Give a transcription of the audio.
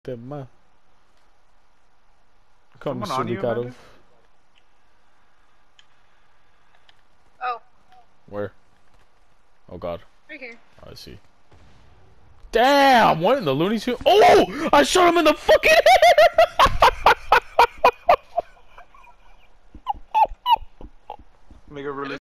Tema. Come Someone on you, Suricado. Amanda? Oh, Where? Oh god. right here. I see. Damn! What in the Looney Tunes? Oh! I shot him in the fucking head!